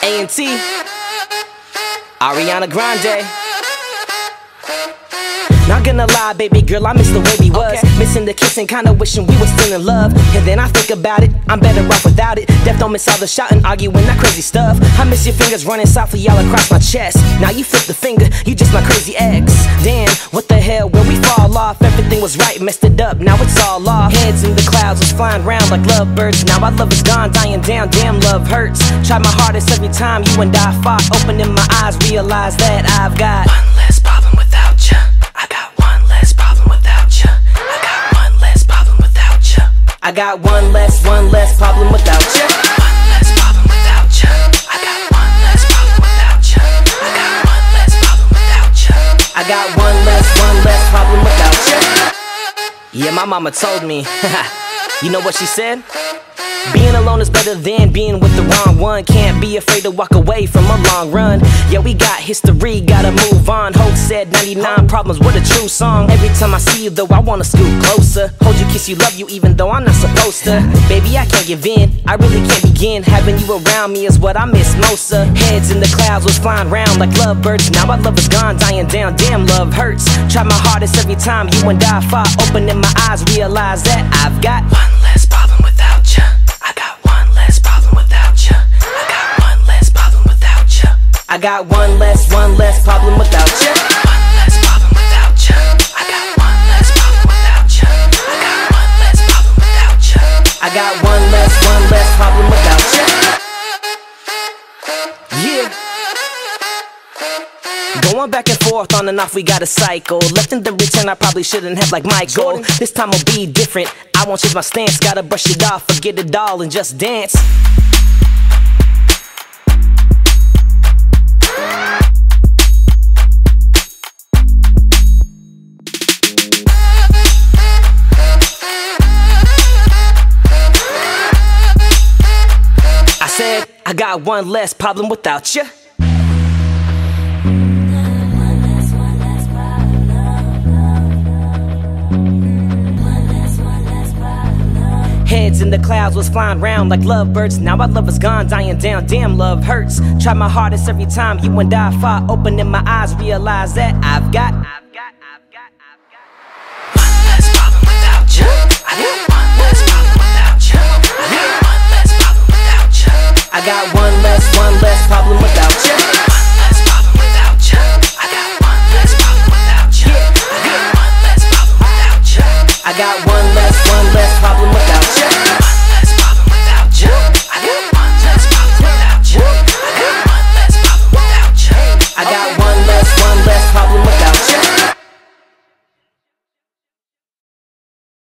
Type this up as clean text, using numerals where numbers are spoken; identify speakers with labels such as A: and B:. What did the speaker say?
A: A&T, Ariana Grande. Not gonna lie, baby girl, I miss the way we was. Missing the kissing, kinda wishing we were still in love. And then I think about it, I'm better off without it. Death don't miss all the shouting, arguing, that crazy stuff. I miss your fingers running softly all across my chest. Now you flip the finger, you just my crazy ex. Damn, what the hell, where we fall off? Everything was right, messed it up, now it's all off. Heads in the clouds was flying around like lovebirds. Now our love is gone, dying down, damn love hurts. Tried my hardest every time you and I fought. Opening my eyes, realize that I've got one less problem without you. I got one less problem without you. I got one less problem without you. I got one less problem without you. One less problem without you. I got one less problem without you. I got one less problem without you. I got one less problem without you. Yeah, my mama told me. You know what she said? Being alone is better than being with the wrong one. Can't be afraid to walk away from a long run. Yeah, we got history, gotta move on. Hope said 99 problems, what a true song. Every time I see you though, I wanna scoot closer. Hold you, kiss you, love you, even though I'm not supposed to. Baby, I can't give in, I really can't begin. Having you around me is what I miss most of. Heads in the clouds was flying around like lovebirds. Now our love is gone, dying down, damn love hurts. Try my hardest every time you and I fought. Opening my eyes, realize that I've got one less problem without you. I got one less problem without you. I got one less problem without you. I got one less problem without you. One less problem without you. I got one less problem without you. I got one less problem without you. I got one less problem without you. Yeah. Going back and forth on and off, we got a cycle. Left in the return, I probably shouldn't have like Michael. This time will be different, I won't change my stance. Gotta brush it off, forget it all and just dance. I said, I got one less problem without you. Heads in the clouds was flying around like lovebirds. Now our love is gone, dying down, damn love hurts. Try my hardest every time you and I fought. Opening my eyes, realize that I've got one less problem without you. I got